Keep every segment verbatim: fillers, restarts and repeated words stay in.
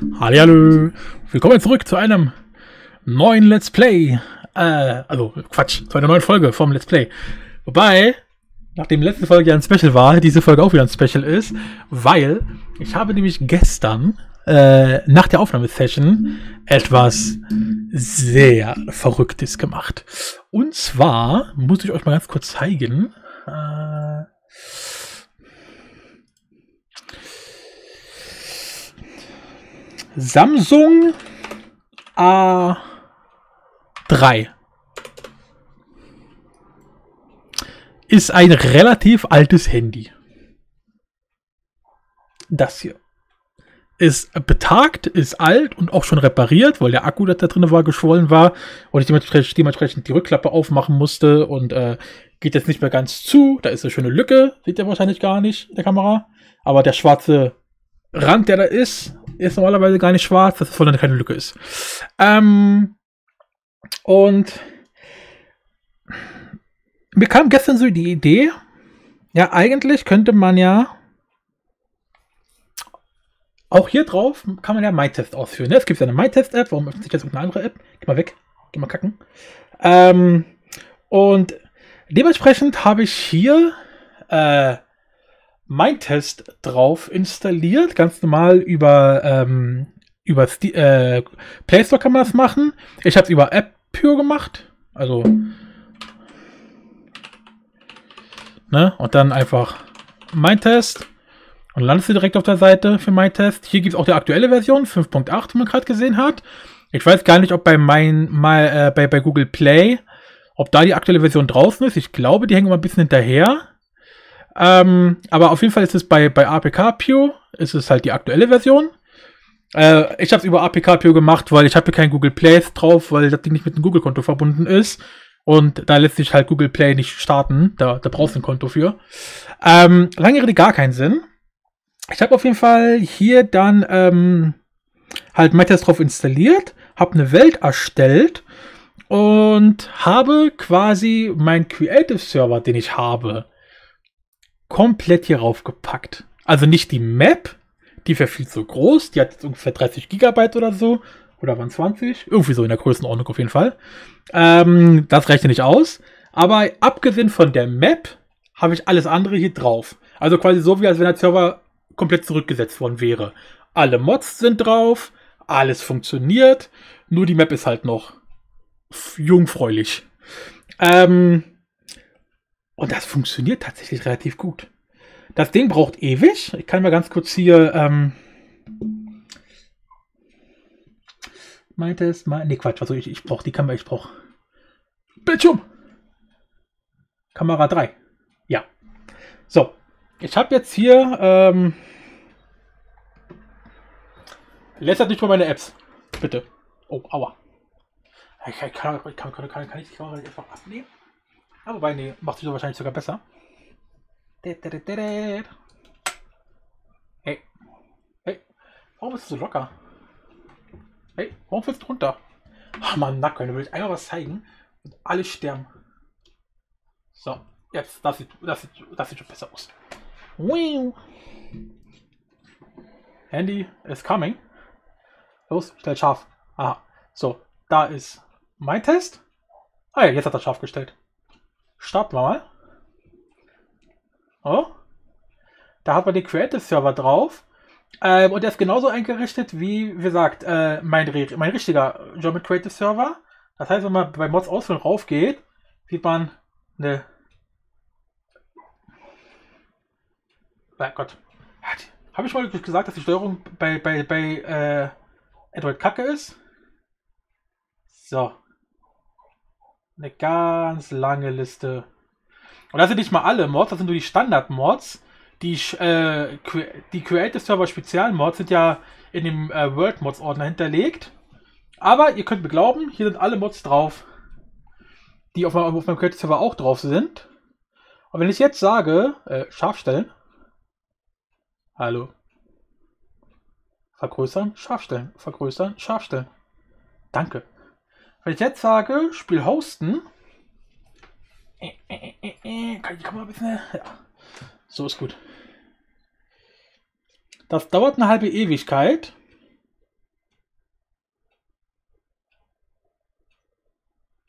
Hallihallo, willkommen zurück zu einem neuen Let's Play. Äh, also Quatsch, zu einer neuen Folge vom Let's Play. Wobei, nachdem die letzte Folge ja ein Special war, diese Folge auch wieder ein Special ist, weil ich habe nämlich gestern äh, nach der Aufnahmesession etwas sehr Verrücktes gemacht. Und zwar muss ich euch mal ganz kurz zeigen. Äh, Samsung A drei ist ein relativ altes Handy. Das hier ist betagt, ist alt und auch schon repariert, weil der Akku, der da drin war, geschwollen war und ich dementsprechend, dementsprechend die Rückklappe aufmachen musste und äh, geht jetzt nicht mehr ganz zu. Da ist eine schöne Lücke, seht ihr wahrscheinlich gar nicht in der Kamera, aber der schwarze Rand, der da ist, ist normalerweise gar nicht schwarz, dass es voll keine Lücke ist. Ähm, und mir kam gestern so die Idee, ja, eigentlich könnte man ja auch hier drauf, kann man ja MyTest ausführen. Ne? Es gibt ja eine MyTest-App, warum öffnet sich jetzt irgendeine andere App? Geh mal weg, geh mal kacken. Ähm, und dementsprechend habe ich hier äh, MyTest drauf installiert, ganz normal über, ähm, über äh, Play Store kann man das machen. Ich habe es über AppPure gemacht, also ne, und dann einfach MyTest und landest du direkt auf der Seite für MyTest. Hier gibt es auch die aktuelle Version, fünf Punkt acht, wie man gerade gesehen hat. Ich weiß gar nicht, ob bei, mein, My, äh, bei, bei Google Play, ob da die aktuelle Version draußen ist. Ich glaube, die hängen immer ein bisschen hinterher. Ähm, aber auf jeden Fall ist es bei, bei A P K Pure, ist es halt die aktuelle Version. Äh, ich habe es über A P K Pure gemacht, weil ich habe hier kein Google Play drauf, weil das Ding nicht mit dem Google-Konto verbunden ist. Und da lässt sich halt Google Play nicht starten. Da, da brauchst du ein Konto für. Ähm, lange Rede, gar keinen Sinn. Ich habe auf jeden Fall hier dann ähm, halt MyTest drauf installiert, habe eine Welt erstellt und habe quasi meinen Creative-Server, den ich habe, komplett hier raufgepackt. Also nicht die Map, die wäre viel zu groß, die hat jetzt ungefähr dreißig Gigabyte oder so, oder waren zwanzig, irgendwie so in der Größenordnung auf jeden Fall. Ähm, das reicht ja nicht aus, aber abgesehen von der Map habe ich alles andere hier drauf. Also quasi so, wie als wenn der Server komplett zurückgesetzt worden wäre. Alle Mods sind drauf, alles funktioniert, nur die Map ist halt noch jungfräulich. Ähm, Und das funktioniert tatsächlich relativ gut. Das Ding braucht ewig. Ich kann mal ganz kurz hier ähm, MyTest, mein, nee, Quatsch, also ich, ich brauche die Kamera, ich brauche Bildschirm. Kamera drei. Ja. So, ich habe jetzt hier ähm, lästert nicht mal meine Apps. Bitte. Oh, aua. Ich kann, kann, kann, kann, kann, kann ich die Kamera einfach abnehmen? Aber bei nee, macht sich so wahrscheinlich sogar besser. Hey. Hey. Warum bist du so locker? Hey, warum fällst du runter? Ach man, Nacken, du willst einmal was zeigen und alle sterben. So, jetzt, das sieht, das sieht, das sieht schon besser aus. Handy is coming. Los, stell scharf. Aha. So, da ist mein Test. Ah ja, jetzt hat er scharf gestellt. Starten wir mal. Oh. Da hat man den Creative Server drauf. Ähm, und der ist genauso eingerichtet wie, wie gesagt, äh, mein, mein richtiger German Creative Server. Das heißt, wenn man bei Mods ausfüllen rauf geht, sieht man eine. Oh Gott. Habe ich mal gesagt, dass die Steuerung bei, bei, bei äh, Android kacke ist? So. Eine ganz lange Liste. Und das sind nicht mal alle Mods, das sind nur die Standard-Mods. Die, äh, die Creative Server Spezial-Mods sind ja in dem äh, World Mods Ordner hinterlegt. Aber ihr könnt mir glauben, hier sind alle Mods drauf, die auf meinem, auf meinem Creative Server auch drauf sind. Und wenn ich jetzt sage, äh, scharf stellen. Hallo. Vergrößern, scharf stellen. Vergrößern, scharf stellen. Danke. Wenn ich jetzt sage, Spiel hosten, äh, äh, äh, äh, kann ich mal ein bisschen, ja, so ist gut. Das dauert eine halbe Ewigkeit.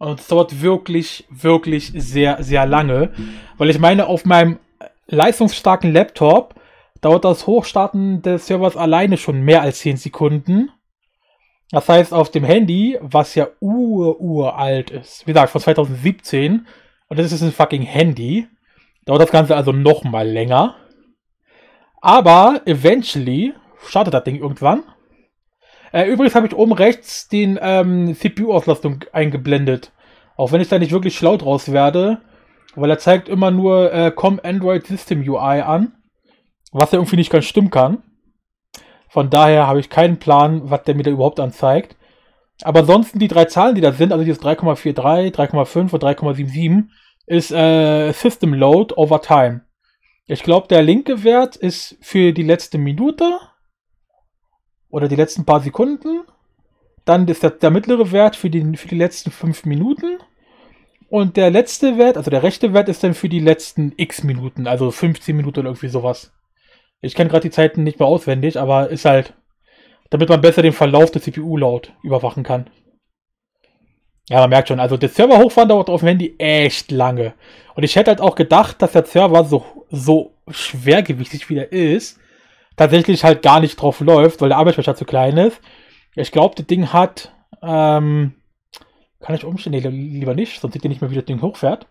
Und es dauert wirklich, wirklich sehr, sehr lange. Weil ich meine, auf meinem leistungsstarken Laptop dauert das Hochstarten des Servers alleine schon mehr als zehn Sekunden. Das heißt, auf dem Handy, was ja ur-uralt ist, wie gesagt, von zweitausendsiebzehn, und das ist ein fucking Handy, dauert das Ganze also noch mal länger. Aber eventually startet das Ding irgendwann. Äh, übrigens habe ich oben rechts den ähm, C P U-Auslastung eingeblendet. Auch wenn ich da nicht wirklich schlau draus werde, weil er zeigt immer nur äh, Com Android System U I an, was ja irgendwie nicht ganz stimmen kann. Von daher habe ich keinen Plan, was der mir da überhaupt anzeigt. Aber ansonsten die drei Zahlen, die da sind, also dieses drei Komma drei vier, drei Komma fünf und drei Komma sieben sieben, ist äh, System Load over Time. Ich glaube, der linke Wert ist für die letzte Minute oder die letzten paar Sekunden. Dann ist der, der mittlere Wert für die, für die letzten fünf Minuten. Und der letzte Wert, also der rechte Wert, ist dann für die letzten x Minuten, also fünfzehn Minuten oder irgendwie sowas. Ich kenne gerade die Zeiten nicht mehr auswendig, aber ist halt, damit man besser den Verlauf des C P U-Load überwachen kann. Ja, man merkt schon, also der Server hochfahren dauert auf dem Handy echt lange. Und ich hätte halt auch gedacht, dass der Server so, so schwergewichtig wie er ist, tatsächlich halt gar nicht drauf läuft, weil der Arbeitsspeicher zu klein ist. Ich glaube, das Ding hat, ähm, kann ich umstellen? Nee, lieber nicht, sonst seht ihr nicht mehr, wie das Ding hochfährt.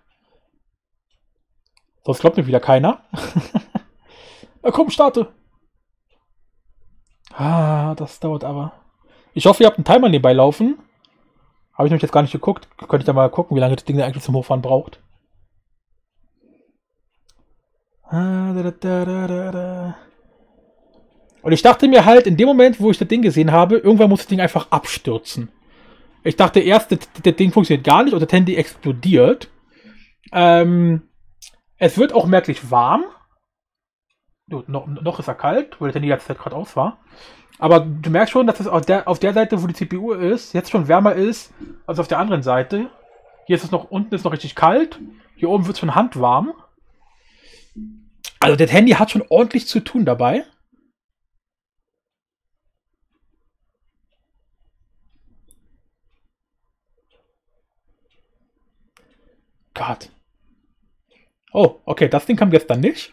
Sonst glaubt mir wieder keiner. Na komm, starte! Ah, das dauert aber. Ich hoffe, ihr habt einen Timer nebenbei laufen. Habe ich nämlich jetzt gar nicht geguckt. Könnte ich da mal gucken, wie lange das Ding eigentlich zum Hochfahren braucht. Ah, da, da, da, da, da. Und ich dachte mir halt, in dem Moment, wo ich das Ding gesehen habe, irgendwann muss das Ding einfach abstürzen. Ich dachte erst, das, das Ding funktioniert gar nicht und das Handy explodiert. Ähm, es wird auch merklich warm. No, noch ist er kalt, weil das Handy jetzt gerade aus war. Aber du merkst schon, dass es auf der, auf der Seite, wo die C P U ist, jetzt schon wärmer ist als auf der anderen Seite. Hier ist es noch, unten ist noch richtig kalt. Hier oben wird es schon handwarm. Also das Handy hat schon ordentlich zu tun dabei. Gott. Oh, okay, das Ding kam gestern nicht.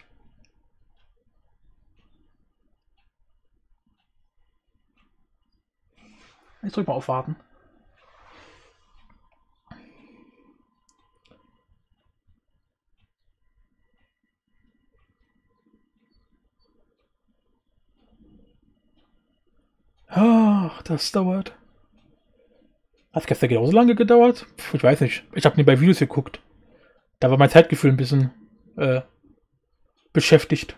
Ich drück mal auf Warten. Ach, das dauert. Hat es gestern genauso lange gedauert? Puh, ich weiß nicht. Ich habe nie bei Videos geguckt. Da war mein Zeitgefühl ein bisschen äh, beschäftigt.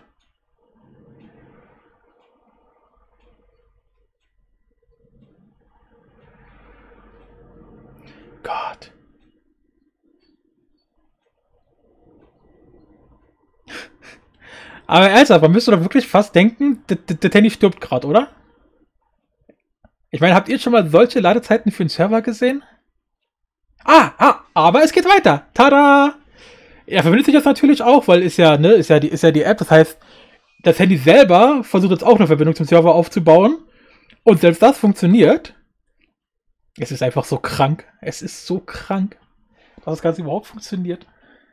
Gott. Aber ernsthaft, man müsste doch wirklich fast denken, der Handy stirbt gerade, oder? Ich meine, habt ihr schon mal solche Ladezeiten für einen Server gesehen? Ah, ah, aber es geht weiter. Tada! Er verbindet sich das natürlich auch, weil ist ja, ne, ist ja die, ist ja die App. Das heißt, das Handy selber versucht jetzt auch eine Verbindung zum Server aufzubauen. Und selbst das funktioniert. Es ist einfach so krank. Es ist so krank, dass das Ganze überhaupt funktioniert.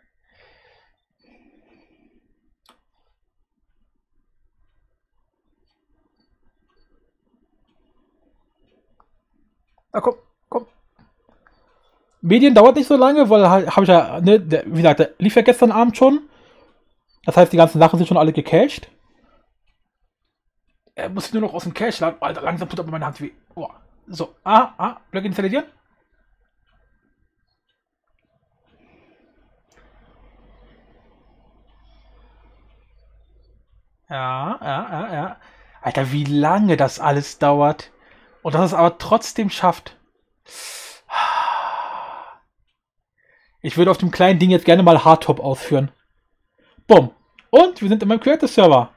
Na komm, komm. Medien dauert nicht so lange, weil habe ich ja, ne, der, wie gesagt, der lief ja gestern Abend schon. Das heißt, die ganzen Sachen sind schon alle gecached. Er muss ich nur noch aus dem Cache laden. Alter, langsam tut aber meine Hand weh. Oh. So, ah, ah, Plugin installieren. Ja, ja, ja, ja. Alter, wie lange das alles dauert. Und dass es aber trotzdem schafft. Ich würde auf dem kleinen Ding jetzt gerne mal Hardtop ausführen. Bumm. Und wir sind in meinem Creative-Server.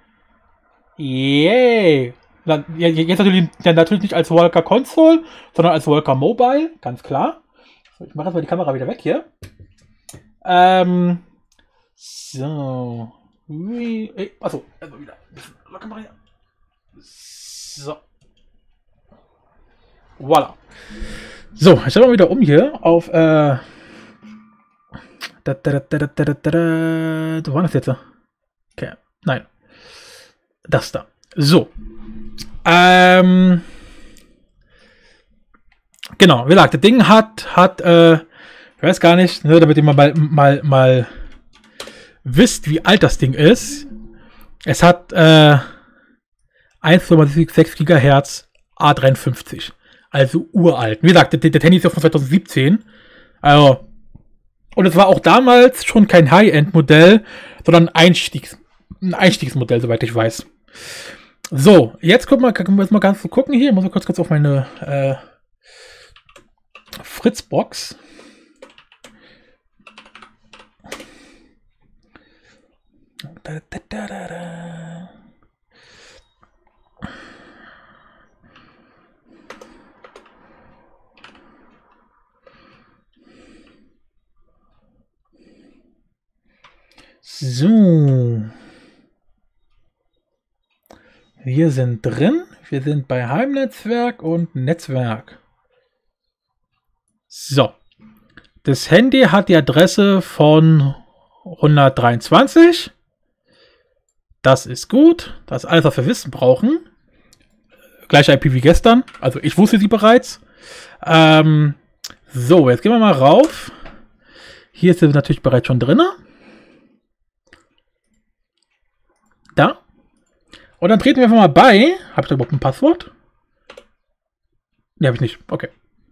Yay. Jetzt natürlich, natürlich nicht als Walker Console, sondern als Walker Mobile. Ganz klar. So, ich mache jetzt mal die Kamera wieder weg hier. Ähm. So. Achso, erstmal wieder ein bisschen locker machen hier. So. Voila. So, ich stelle mal wieder um hier auf, äh, da, da, da, da, da, da, da, wo war das jetzt? Okay, nein. Das da. So. Ähm, genau, wie gesagt, das Ding hat, hat, äh, ich weiß gar nicht, ne, damit ihr mal, mal, mal wisst, wie alt das Ding ist. Es hat, äh, eins Komma sechs Gigahertz A dreiundfünfzig. Also uralt. Wie gesagt, der, der Handy ist ja von zwanzig siebzehn. Also, und es war auch damals schon kein High-End-Modell, sondern ein, Einstiegs, ein Einstiegsmodell, soweit ich weiß. So, jetzt gucken wir, können wir jetzt mal ganz gucken hier. Ich muss mal kurz, kurz auf meine äh, Fritzbox. Da, da, da, da, da. So. Wir sind drin. Wir sind bei Heimnetzwerk und Netzwerk. So. Das Handy hat die Adresse von hundertdreiundzwanzig. Das ist gut. Das ist alles, was wir wissen brauchen. Gleiche I P wie gestern. Also ich wusste sie bereits. Ähm, so, jetzt gehen wir mal rauf. Hier ist sie natürlich bereits schon drin. Da. Und dann treten wir einfach mal bei. Habe ich da überhaupt ein Passwort? Ne, habe ich nicht. Okay.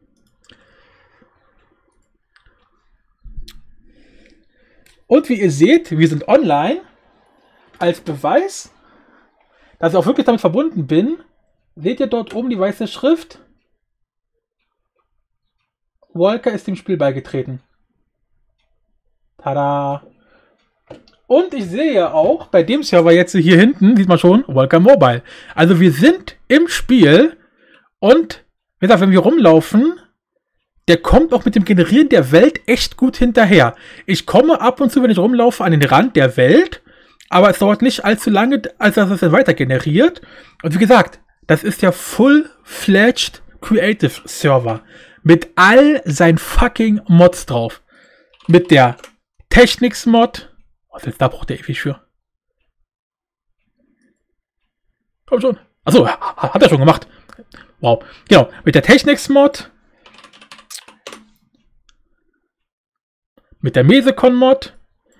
Und wie ihr seht, wir sind online. Als Beweis, dass ich auch wirklich damit verbunden bin, seht ihr dort oben die weiße Schrift. Walker ist dem Spiel beigetreten. Tada! Und ich sehe auch, bei dem Server jetzt hier hinten, sieht man schon, Walker Mobile. Also wir sind im Spiel und, wie gesagt, wenn wir rumlaufen, der kommt auch mit dem Generieren der Welt echt gut hinterher. Ich komme ab und zu, wenn ich rumlaufe, an den Rand der Welt, aber es dauert nicht allzu lange, als dass es dann weiter generiert. Und wie gesagt, das ist ja Full-Fledged Creative Server. Mit all seinen fucking Mods drauf. Mit der Technics-Mod. Was jetzt da braucht der ewig für? Komm schon. Achso, hat er schon gemacht. Wow. Genau. Mit der Technics-Mod. Mit der Mesecon-Mod.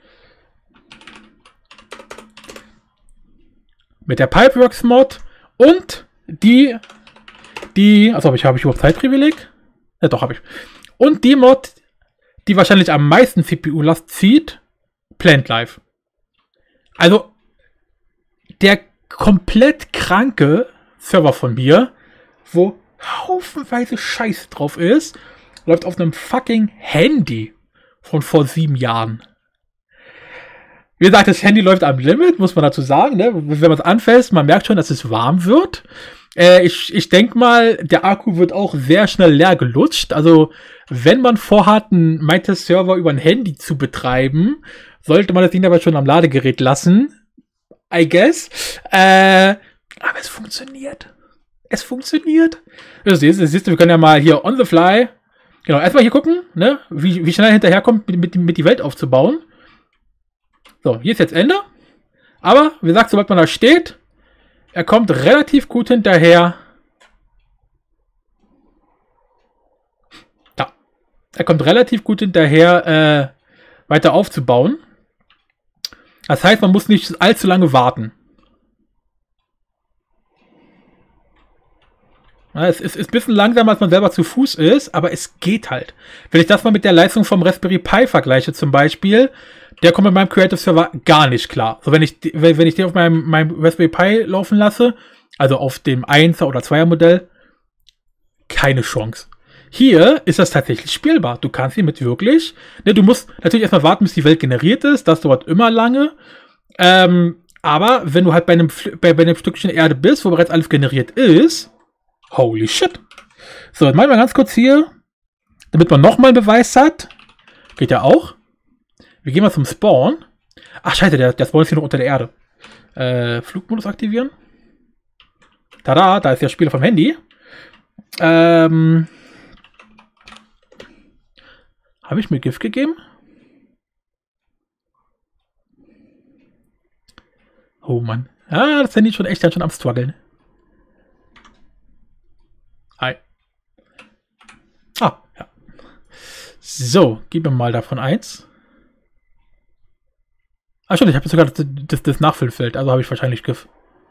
Mit der Pipeworks-Mod. Und die, die, also habe ich, habe ich überhaupt Zeitprivileg? Ja, doch, habe ich. Und die Mod, die wahrscheinlich am meisten C P U-Last zieht, Plant Life. Also, der komplett kranke Server von mir, wo haufenweise Scheiß drauf ist, läuft auf einem fucking Handy von vor sieben Jahren. Wie gesagt, das Handy läuft am Limit, muss man dazu sagen. Ne? Wenn man es anfasst, man merkt schon, dass es warm wird. Äh, ich ich denke mal, der Akku wird auch sehr schnell leer gelutscht. Also, wenn man vorhat, einen MyTest-Server über ein Handy zu betreiben, sollte man das Ding dabei schon am Ladegerät lassen. I guess. Äh, aber es funktioniert. Es funktioniert. Das siehst, das siehst du, wir können ja mal hier on the fly. Genau, erstmal hier gucken, ne? wie, wie schnell hinterherkommt, mit, mit, mit die Welt aufzubauen. So, hier ist jetzt Ende. Aber, wie gesagt, sobald man da steht, er kommt relativ gut hinterher. Da. Er kommt relativ gut hinterher, äh, weiter aufzubauen. Das heißt, man muss nicht allzu lange warten. Ja, es ist, ist ein bisschen langsamer, als man selber zu Fuß ist, aber es geht halt. Wenn ich das mal mit der Leistung vom Raspberry Pi vergleiche zum Beispiel, der kommt mit meinem Creative Server gar nicht klar. So, wenn ich, wenn, wenn ich den auf meinem, meinem Raspberry Pi laufen lasse, also auf dem Einser oder Zweier Modell, keine Chance. Hier ist das tatsächlich spielbar. Du kannst hiermit wirklich, ne, du musst natürlich erstmal warten, bis die Welt generiert ist. Das dauert immer lange. Ähm, aber wenn du halt bei einem, bei, bei einem Stückchen Erde bist, wo bereits alles generiert ist, holy shit. So, jetzt machen wir ganz kurz hier, damit man nochmal einen Beweis hat. Geht ja auch. Wir gehen mal zum Spawn. Ach, scheiße, der, der Spawn ist hier noch unter der Erde. Äh, Flugmodus aktivieren. Tada, da ist der Spieler vom Handy. Ähm, Habe ich mir Gift gegeben? Oh Mann. Ah, das Handy ist schon echt ganz schön am struggeln. Hi. Ah, ja. So, gib mir mal davon eins. Ah, stimmt, ich habe sogar das, das, das Nachfüllfeld, also habe ich wahrscheinlich Gift.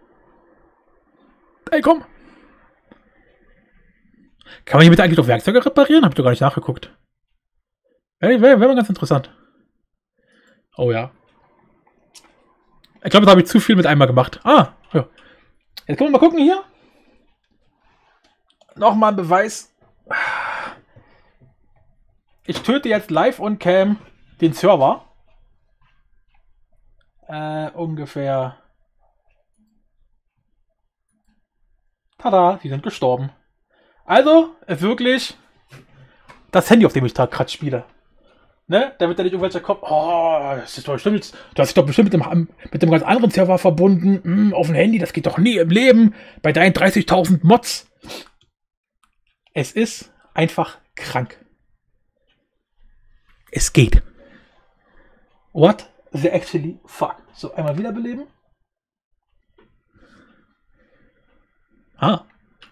Ey, komm! Kann man hier bitte eigentlich noch Werkzeuge reparieren? Hab ich doch gar nicht nachgeguckt. Ey, wäre wär mal ganz interessant. Oh ja. Ich glaube, da habe ich zu viel mit einmal gemacht. Ah, ja. Jetzt können wir mal gucken hier. Nochmal ein Beweis. Ich töte jetzt live on cam den Server. Äh, ungefähr. Tada, sie sind gestorben. Also, ist wirklich das Handy, auf dem ich gerade spiele. Ne? Damit da nicht irgendwelcher kommt, oh, das ist doch bestimmt, du hast dich doch bestimmt mit dem, mit dem ganz anderen Server verbunden. Hm, auf dem Handy, das geht doch nie im Leben. Bei deinen dreißigtausend Mods. Es ist einfach krank. Es geht. What the actually fuck? So, einmal wiederbeleben. Ah.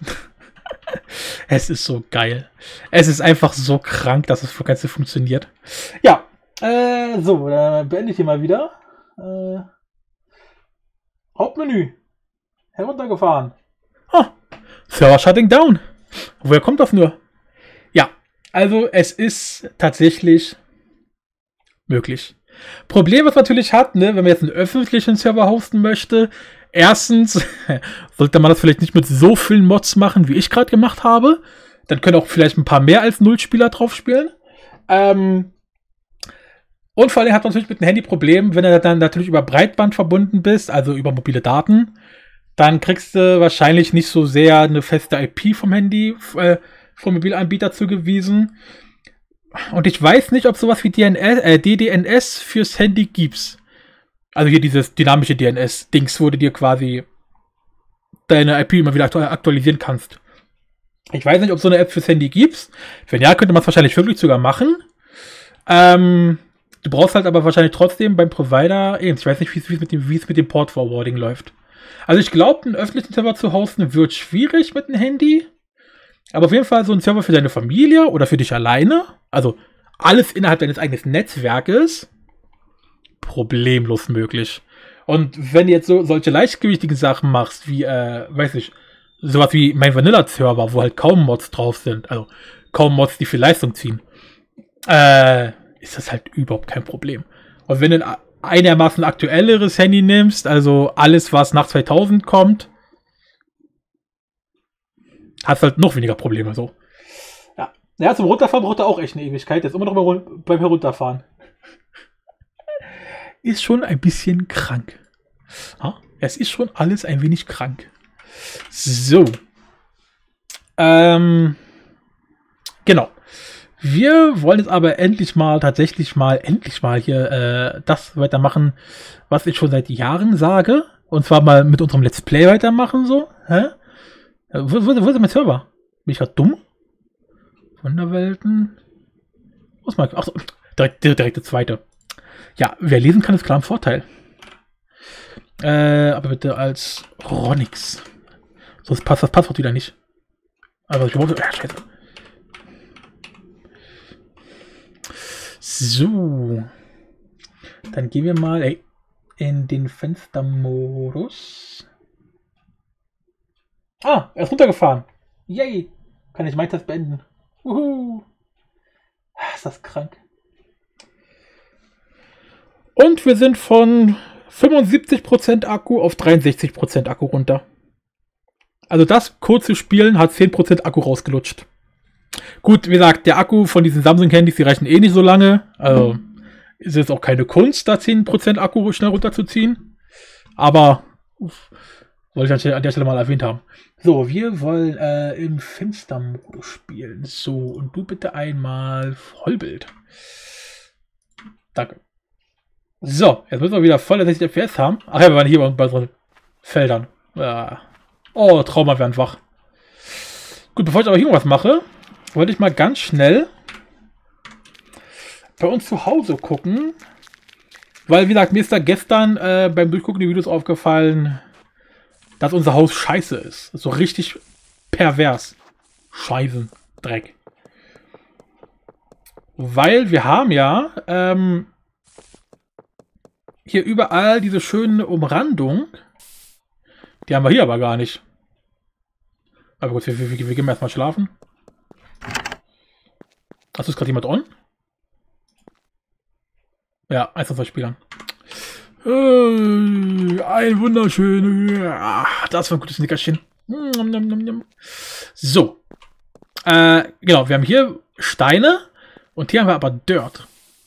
Es ist so geil. Es ist einfach so krank, dass das Ganze funktioniert. Ja, äh, so, dann beende ich hier mal wieder. Äh, Hauptmenü. Heruntergefahren. Ah, Server shutting down. Woher kommt das nur? Ja, also es ist tatsächlich möglich. Problem, was man natürlich hat, ne, wenn man jetzt einen öffentlichen Server hosten möchte, erstens sollte man das vielleicht nicht mit so vielen Mods machen, wie ich gerade gemacht habe. Dann können auch vielleicht ein paar mehr als Null-Spieler drauf spielen. Ähm und vor allem hat man natürlich mit dem Handy Problem, wenn du dann natürlich über Breitband verbunden bist, also über mobile Daten, dann kriegst du wahrscheinlich nicht so sehr eine feste I P vom Handy, äh, vom Mobilanbieter zugewiesen. Und ich weiß nicht, ob sowas wie D N S, äh, D D N S fürs Handy gibt's. Also hier dieses dynamische D N S-Dings, wo du dir quasi deine I P immer wieder aktualisieren kannst. Ich weiß nicht, ob so eine App fürs Handy gibt. Wenn ja, könnte man es wahrscheinlich wirklich sogar machen. Ähm, du brauchst halt aber wahrscheinlich trotzdem beim Provider, ich weiß nicht, wie es mit dem, wie es mit dem Port-Forwarding läuft. Also ich glaube, einen öffentlichen Server zu hosten wird schwierig mit dem Handy. Aber auf jeden Fall so ein Server für deine Familie oder für dich alleine. Also alles innerhalb deines eigenen Netzwerkes. Problemlos möglich. Und wenn du jetzt so solche leichtgewichtigen Sachen machst, wie, äh, weiß ich, sowas wie mein Vanilla-Server, wo halt kaum Mods drauf sind, also kaum Mods, die viel Leistung ziehen, äh, ist das halt überhaupt kein Problem. Und wenn du ein einigermaßen aktuelleres Handy nimmst, also alles, was nach zweitausend kommt, hast halt noch weniger Probleme, so. Ja, ja, zum Runterfahren braucht er auch echt eine Ewigkeit, der ist immer noch beim Herunterfahren. Ist schon ein bisschen krank. Ja, es ist schon alles ein wenig krank. So. Ähm. Genau. Wir wollen jetzt aber endlich mal, tatsächlich mal, endlich mal hier äh, das weitermachen, was ich schon seit Jahren sage. Und zwar mal mit unserem Let's Play weitermachen, so. Hä? Wo, wo, wo ist mein Server? Bin ich gerade dumm? Wunderwelten. Was mag ich? Achso, direkt, direkt der zweite. Ja, wer lesen kann, ist klar ein Vorteil. Äh, aber bitte als Ronix. Sonst passt das Passwort wieder nicht. Aber ich wollte. Ja, scheiße. So. Dann gehen wir mal ey, in den Fenstermodus. Ah, er ist runtergefahren. Yay. Kann ich meinen Test beenden. Uhu. Ist das krank. Und wir sind von fünfundsiebzig Prozent Akku auf dreiundsechzig Prozent Akku runter. Also das kurze Spielen hat zehn Prozent Akku rausgelutscht. Gut, wie gesagt, der Akku von diesen Samsung-Handys, die reichen eh nicht so lange. Also ist jetzt auch keine Kunst, da zehn Prozent Akku schnell runterzuziehen. Aber wollte ich an der Stelle mal erwähnt haben. So, wir wollen äh, im Fenstermodus spielen. So, und du bitte einmal Vollbild. Danke. So, jetzt müssen wir wieder voll sechzig F P S haben. Ach ja, wir waren hier bei so Feldern. Ja. Oh, Trauma werden wach. Gut, bevor ich aber irgendwas mache, wollte ich mal ganz schnell bei uns zu Hause gucken. Weil, wie gesagt, mir ist da gestern äh, beim Durchgucken der Videos aufgefallen, dass unser Haus scheiße ist. So richtig pervers. Scheißen. Dreck. Weil wir haben ja ähm, hier überall diese schöne Umrandung. Die haben wir hier aber gar nicht. Aber gut, wir, wir, wir gehen erstmal schlafen. Hast du gerade jemand on? Ja, eins von zwei Spielern. Äh, ein wunderschönes. Das war ein gutes Nickerchen. So. Äh, genau, wir haben hier Steine und hier haben wir aber Dirt.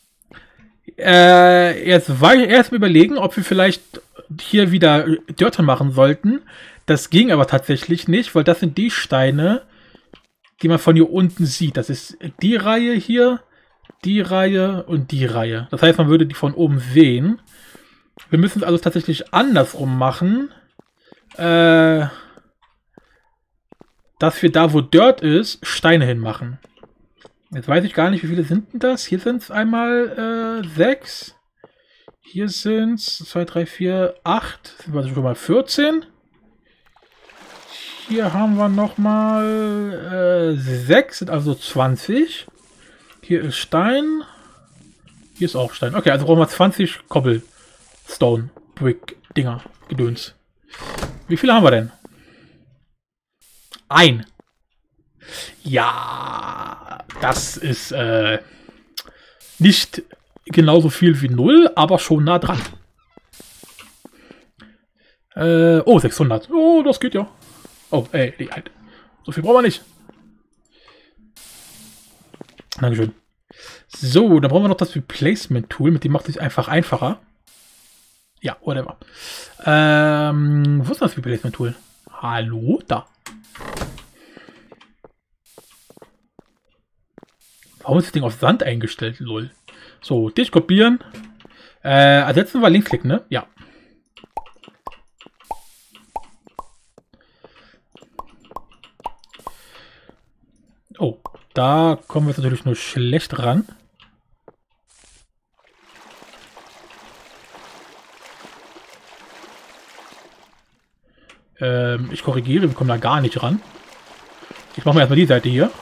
Äh, jetzt war ich erst mal überlegen, ob wir vielleicht hier wieder Dirt machen sollten. Das ging aber tatsächlich nicht, weil das sind die Steine, die man von hier unten sieht. Das ist die Reihe hier, die Reihe und die Reihe. Das heißt, man würde die von oben sehen. Wir müssen es also tatsächlich andersrum machen. Äh, dass wir da, wo Dirt ist, Steine hinmachen. Jetzt weiß ich gar nicht, wie viele sind denn das? Hier sind es einmal äh, sechs. Hier sind es zwei, drei, vier, acht. Sind wir schon mal vierzehn. Hier haben wir nochmal äh, sechs, sind also zwanzig. Hier ist Stein. Hier ist auch Stein. Okay, also brauchen wir zwanzig Cobblestone Brick Dinger. Gedöns. Wie viele haben wir denn? Ein. Ja, das ist äh, nicht genauso viel wie null, aber schon nah dran. Äh, oh, sechshundert. Oh, das geht ja. Oh, ey, die halt. So viel brauchen wir nicht. Dankeschön. So, dann brauchen wir noch das Replacement-Tool. Mit dem macht es sich einfach einfacher. Ja, whatever. Ähm, wo ist das Replacement-Tool? Hallo? Da. Warum ist das Ding auf Sand eingestellt? Lol. So, dich kopieren. Äh, ersetzen wir Linksklick, ne? Ja. Oh, da kommen wir jetzt natürlich nur schlecht ran. Ähm, ich korrigiere, wir kommen da gar nicht ran. Ich mache mal erstmal die Seite hier.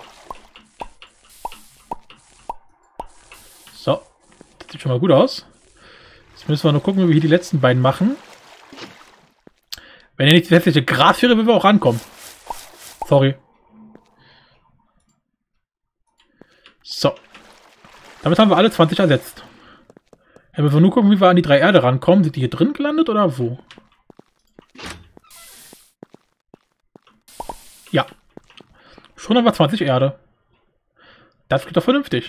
So, das sieht schon mal gut aus. Jetzt müssen wir nur gucken, wie wir hier die letzten beiden machen. Wenn hier nicht das hässliche Gras wäre, würden wir auch rankommen. Sorry. So. Damit haben wir alle zwanzig ersetzt. Jetzt müssen wir nur gucken, wie wir an die drei Erde rankommen. Sind die hier drin gelandet oder wo? Ja. Schon haben wir zwanzig Erde. Das geht doch vernünftig.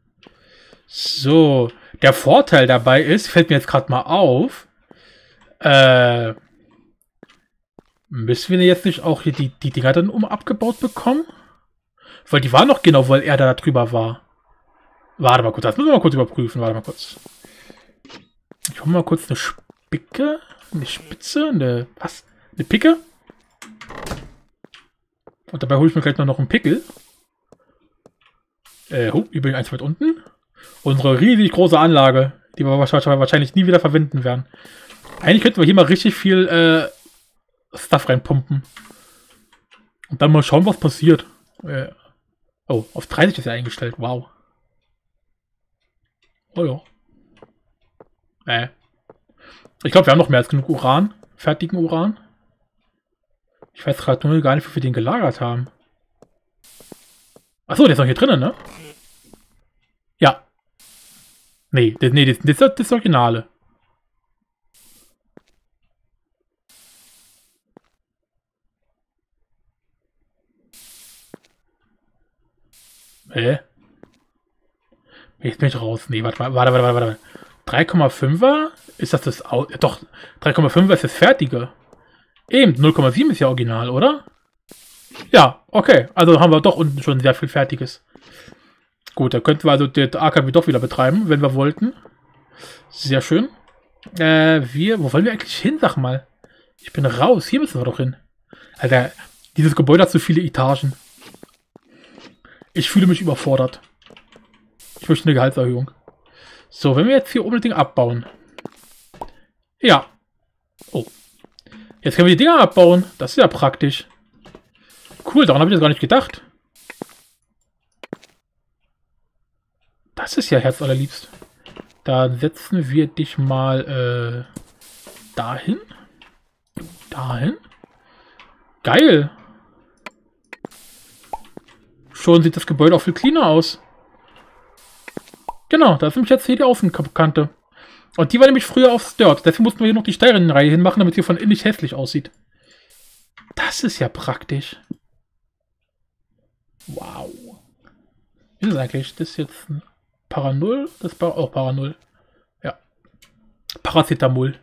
So. Der Vorteil dabei ist, fällt mir jetzt gerade mal auf, äh, müssen wir jetzt nicht auch hier die, die Dinger dann um abgebaut bekommen? Weil die waren noch genau, weil er da drüber war. Warte mal kurz, das müssen wir mal kurz überprüfen. Warte mal kurz. Ich hole mal kurz eine Spicke. Eine Spitze. Eine. Was? Eine Picke? Und dabei hole ich mir gleich noch einen Pickel. Äh, oh, übrigens eins weit unten. Unsere riesig große Anlage, die wir wahrscheinlich nie wieder verwenden werden. Eigentlich könnten wir hier mal richtig viel äh, Stuff reinpumpen. Und dann mal schauen, was passiert. Äh, oh, auf dreißig ist er eingestellt. Wow. Oh ja. Äh. Ich glaube, wir haben noch mehr als genug Uran. Fertigen Uran. Ich weiß gerade nur gar nicht, wie wir den gelagert haben. Achso, der ist noch hier drinnen, ne? Ja. Nee, das, nee, das, das, das ist das Originale. Hä? Jetzt bin ich raus. Nee, warte mal, warte, warte, warte, warte. drei Komma fünfer? Ist das das... Au Doch, drei Komma fünfer ist das Fertige. Eben, null Komma sieben ist ja original, oder? Ja, okay. Also haben wir doch unten schon sehr viel Fertiges. Gut, da könnten wir also das A K W doch wieder betreiben, wenn wir wollten. Sehr schön. Äh, wir... Wo wollen wir eigentlich hin, sag mal? Ich bin raus. Hier müssen wir doch hin. Alter, dieses Gebäude hat so viele Etagen. Ich fühle mich überfordert. Ich möchte eine Gehaltserhöhung. So, wenn wir jetzt hier oben das Ding abbauen. Ja. Oh. Jetzt können wir die Dinger abbauen. Das ist ja praktisch. Cool, daran habe ich jetzt gar nicht gedacht. Das ist ja herzallerliebst. Dann setzen wir dich mal äh, dahin. Dahin. Geil. Schon sieht das Gebäude auch viel cleaner aus. Genau, da ist nämlich jetzt hier die Außenkante. Und die war nämlich früher auf Dirt. Deswegen mussten wir hier noch die Steilrennenreihe hinmachen, damit sie von innen nicht hässlich aussieht. Das ist ja praktisch. Wow. Wie ist es eigentlich? Das ist jetzt ein Paranull? Das ist auch Paranull. Ja. Paracetamol.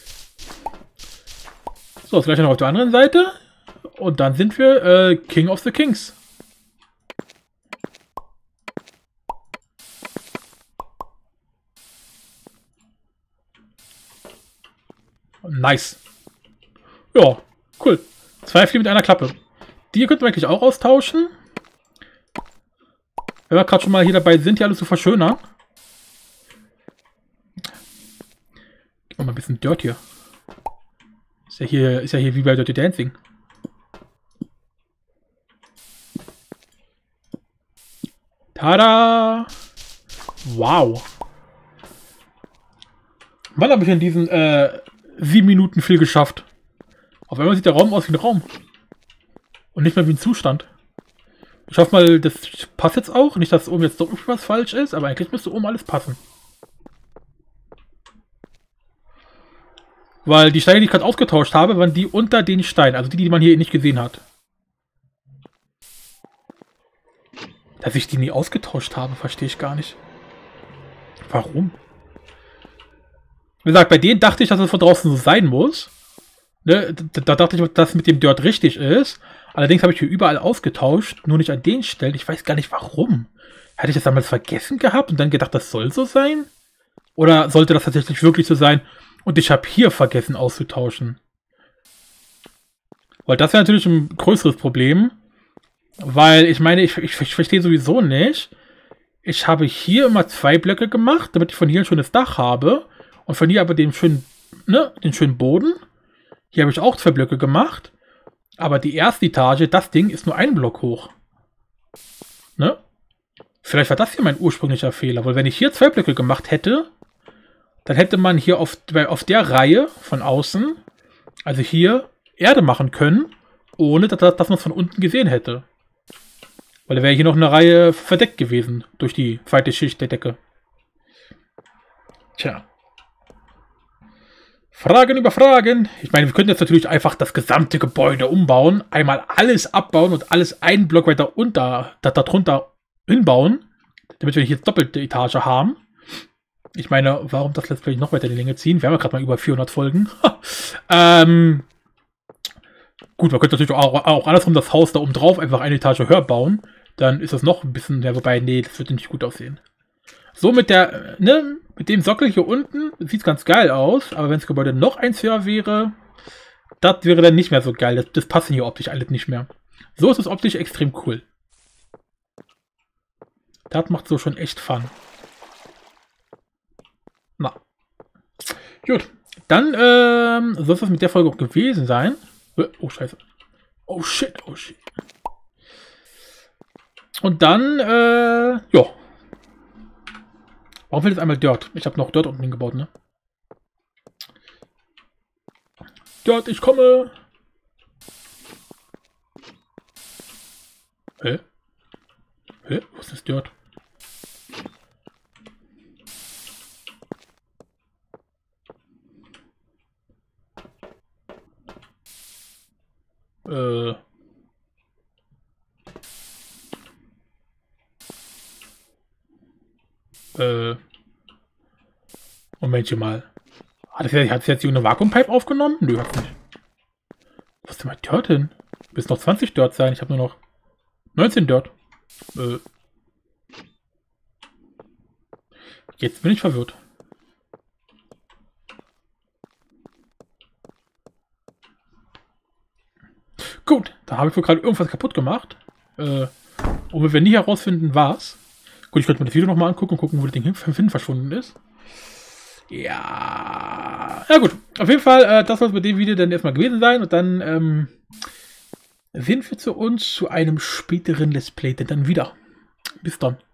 So, das gleiche noch auf der anderen Seite. Und dann sind wir äh, King of the Kings. Nice. Ja, cool. Zwei Fliegen mit einer Klappe. Die könnten wir eigentlich auch austauschen. Wenn wir gerade schon mal hier dabei sind, hier alles zu verschönern. Gib mal ein bisschen Dirt hier. Ist ja hier, ist ja hier wie bei Dirty Dancing. Tada! Wow. Wann habe ich in diesen äh, sieben Minuten viel geschafft? Auf einmal sieht der Raum aus wie ein Raum. Und nicht mehr wie ein Zustand. Ich hoffe mal, das passt jetzt auch. Nicht, dass oben jetzt doch irgendwas falsch ist, aber eigentlich müsste oben alles passen. Weil die Steine, die ich gerade ausgetauscht habe, waren die unter den Steinen. Also die, die man hier nicht gesehen hat. Dass ich die nie ausgetauscht habe, verstehe ich gar nicht. Warum? Wie gesagt, bei denen dachte ich, dass es von draußen so sein muss. Ne? Da, da dachte ich, dass mit dem Dirt richtig ist. Allerdings habe ich hier überall ausgetauscht, nur nicht an den Stellen. Ich weiß gar nicht warum. Hatte ich das damals vergessen gehabt und dann gedacht, das soll so sein? Oder sollte das tatsächlich wirklich so sein und ich habe hier vergessen auszutauschen? Weil das wäre natürlich ein größeres Problem. Weil ich meine, ich, ich, ich verstehe sowieso nicht. Ich habe hier immer zwei Blöcke gemacht, damit ich von hier ein schönes Dach habe. Und von hier aber den schönen, ne, den schönen Boden. Hier habe ich auch zwei Blöcke gemacht. Aber die erste Etage, das Ding, ist nur ein Block hoch. Ne? Vielleicht war das hier mein ursprünglicher Fehler. Weil wenn ich hier zwei Blöcke gemacht hätte, dann hätte man hier auf, auf der Reihe von außen, also hier, Erde machen können, ohne dass, dass man es von unten gesehen hätte. Weil da wäre hier noch eine Reihe verdeckt gewesen durch die zweite Schicht der Decke. Tja. Fragen über Fragen. Ich meine, wir könnten jetzt natürlich einfach das gesamte Gebäude umbauen, einmal alles abbauen und alles einen Block weiter unter, da, darunter hinbauen, damit wir hier doppelte Etage haben. Ich meine, warum das Let's Play noch weiter in die Länge ziehen? Wir haben ja gerade mal über vierhundert Folgen. ähm, gut, man könnte natürlich auch, auch andersrum das Haus da oben drauf einfach eine Etage höher bauen. Dann ist das noch ein bisschen, ja, wobei, nee, das wird nicht gut aussehen. So mit der, ne, mit dem Sockel hier unten sieht es ganz geil aus, aber wenn das Gebäude noch eins höher wäre, das wäre dann nicht mehr so geil. Das, das passt hier optisch alles nicht mehr. So ist es optisch extrem cool. Das macht so schon echt Fun. Na. Gut. Dann, ähm, soll es das mit der Folge auch gewesen sein. Oh, scheiße. Oh, shit, oh, shit. Und dann, äh, ja. Warum fehlt jetzt einmal Dirt? Ich habe noch Dirt unten hingebaut, ne? Dirt, ich komme! Hä? Hä? Wo ist das Dirt? Äh... Äh. Momentchen mal. Hat es jetzt, jetzt hier eine Vakuumpipe aufgenommen? Nö, hat's nicht. Wo ist denn mein Dirt hin? Müssen noch zwanzig Dirt sein. Ich habe nur noch neunzehn Dirt. Äh. Jetzt bin ich verwirrt. Gut, da habe ich wohl gerade irgendwas kaputt gemacht. Äh. Und wenn wir nie herausfinden, was. Gut, ich könnte mir das Video nochmal angucken und gucken, wo das Ding hin, hin verschwunden ist. Ja. Ja gut, auf jeden Fall, äh, das soll es mit dem Video dann erstmal gewesen sein. Und dann ähm, sehen wir zu uns zu einem späteren Let's Play denn dann wieder. Bis dann.